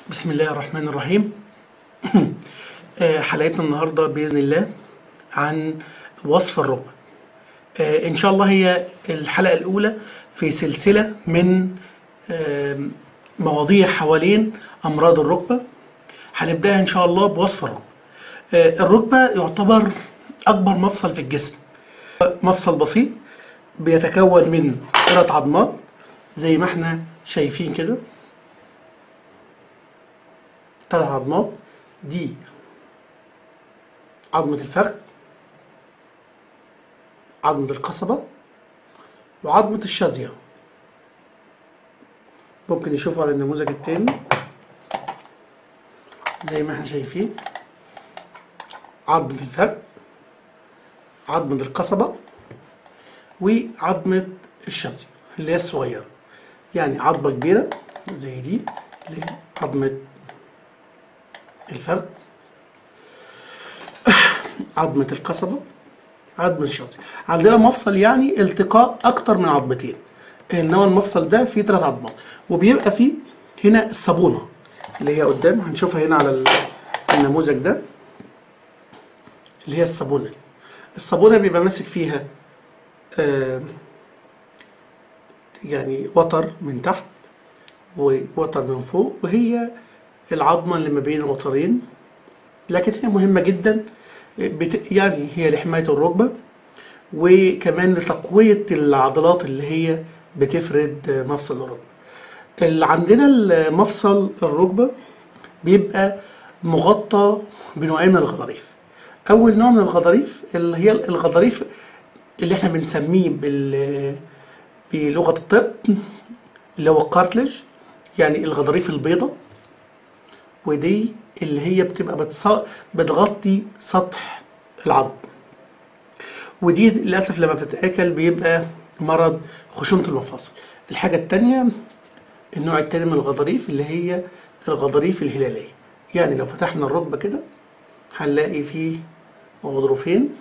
بسم الله الرحمن الرحيم. حلقتنا النهاردة بإذن الله عن وصف الركبة. إن شاء الله هي الحلقة الأولى في سلسلة من مواضيع حوالين أمراض الركبة. هنبدأها إن شاء الله بوصف الركبة. الركبة يعتبر أكبر مفصل في الجسم، مفصل بسيط بيتكون من 3 عظمات زي ما احنا شايفين كده. 3 عظمات، دي عظمة الفخذ، عظمة القصبة، وعظمة الشظية. ممكن نشوفه على النموذج التاني زي ما احنا شايفين. عظمة الفخذ، عظمة القصبة، وعظمة الشظية اللي هي الصغيرة. يعني عظمة كبيرة زي دي اللي هي عظمة الفخذ، عظمة القصبة، عظمة الشظية. عندنا مفصل يعني التقاء أكتر من عظمتين، إنما المفصل ده فيه 3 عظمات، وبيبقى فيه هنا الصابونة اللي هي قدام، هنشوفها هنا على النموذج ده اللي هي الصابونة. الصابونة بيبقى ماسك فيها يعني وتر من تحت ووتر من فوق، وهي العظمة اللي ما بين الوترين، لكن هي مهمة جدا يعني هي لحماية الركبة وكمان لتقوية العضلات اللي هي بتفرد مفصل الركبة. اللي عندنا مفصل الركبة بيبقى مغطى بنوعين من الغضاريف. أول نوع من الغضاريف اللي هي الغضاريف اللي احنا بنسميه بلغة الطب اللي هو الكارتلج، يعني الغضاريف البيضاء، ودي اللي هي بتبقى بتغطي سطح العظم، ودي للأسف لما بتتآكل بيبقى مرض خشونة المفاصل. الحاجة التانية النوع التاني من الغضاريف اللي هي الغضاريف الهلالية، يعني لو فتحنا الركبة كده هنلاقي فيه غضروفين،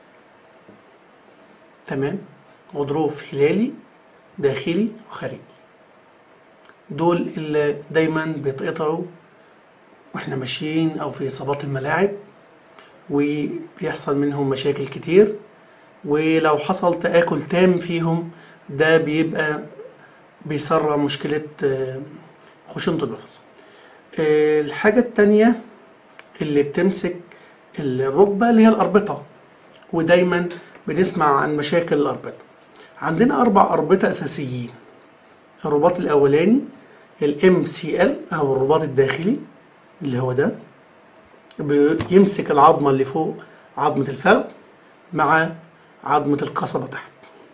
تمام، غضروف هلالي داخلي وخارجي، دول اللي دايما بيتقطعوا واحنا ماشيين او في اصابات الملاعب، وبيحصل منهم مشاكل كتير، ولو حصل تآكل تام فيهم ده بيبقى بيسرع مشكلة خشونة المفاصل. الحاجة التانية اللي بتمسك الركبة اللي هي الأربطة، ودايما بنسمع عن مشاكل الأربطة. عندنا 4 أربطة أساسيين. الرباط الأولاني MCL أو الرباط الداخلي اللي هو ده، بيمسك العظمة اللي فوق عظمة الفخذ مع عظمة القصبة تحت.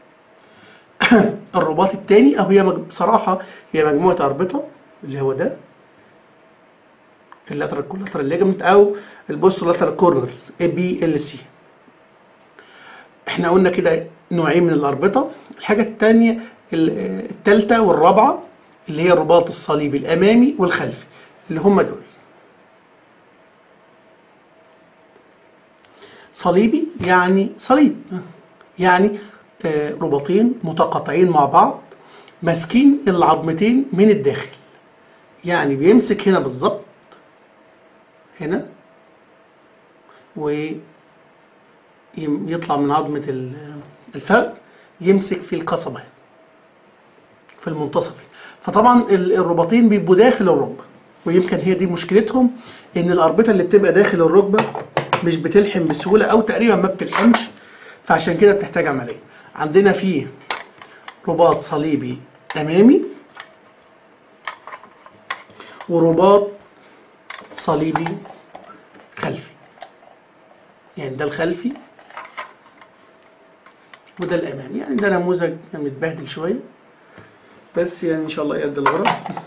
الرباط التاني أو هي بصراحة هي مجموعة أربطة اللي هو ده اللاترال كولاترال ليجمنت أو البوسترولاترال كورنر ABLC. احنا قلنا كده نوعين من الأربطة. الحاجة التانية التالتة والرابعة اللي هي الرباط الصليبي الأمامي والخلفي اللي هم دول. صليبي يعني صليب، يعني رباطين متقاطعين مع بعض ماسكين العظمتين من الداخل، يعني بيمسك هنا بالظبط هنا ويطلع من عظمة الفخذ يمسك في القصبة في المنتصف. فطبعا الرباطين بيبقوا داخل الركبة، ويمكن هي دي مشكلتهم، ان الأربطة اللي بتبقى داخل الركبة مش بتلحم بسهولة او تقريبا ما بتلحمش، فعشان كده بتحتاج عملية. عندنا فيه رباط صليبي امامي ورباط صليبي خلفي، يعني ده الخلفي وده الامامي. يعني ده نموذج متبهدل شوية بس يعني ان شاء الله يقضي الغرض.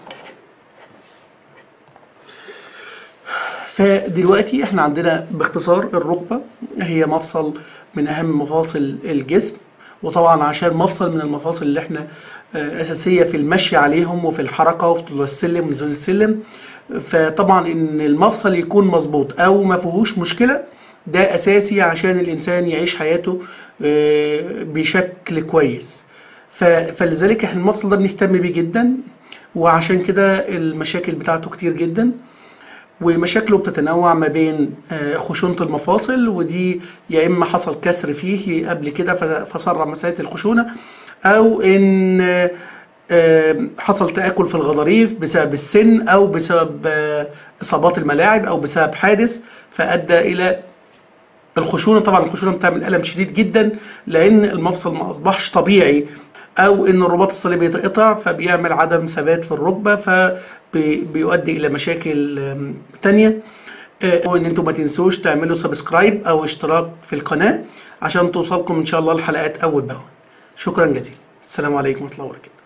فدلوقتي احنا عندنا باختصار الركبة هي مفصل من اهم مفاصل الجسم، وطبعا عشان مفصل من المفاصل اللي احنا اساسية في المشي عليهم وفي الحركة وفي طول السلم ونزول السلم، فطبعا ان المفصل يكون مظبوط او ما فيهوش مشكلة ده اساسي عشان الانسان يعيش حياته بشكل كويس. فلذلك احنا المفصل ده بنهتم بيه جدا، وعشان كده المشاكل بتاعته كتير جدا، ومشاكله بتتنوع ما بين خشونة المفاصل، ودي يا إما حصل كسر فيه قبل كده فسرع مسألة الخشونة، أو إن حصل تآكل في الغضاريف بسبب السن، أو بسبب إصابات الملاعب، أو بسبب حادث فأدى إلى الخشونة. طبعا الخشونة بتعمل ألم شديد جدا لأن المفصل ما أصبحش طبيعي، أو إن الرباط الصليبي يتقطع فبيعمل عدم ثبات في الركبة فبيؤدي إلى مشاكل تانية. وإن أنتم ما تنسوش تعملوا سبسكرايب أو اشتراك في القناة عشان توصلكم إن شاء الله الحلقات أول بأول. شكرا جزيلا، السلام عليكم ورحمة الله وبركاته.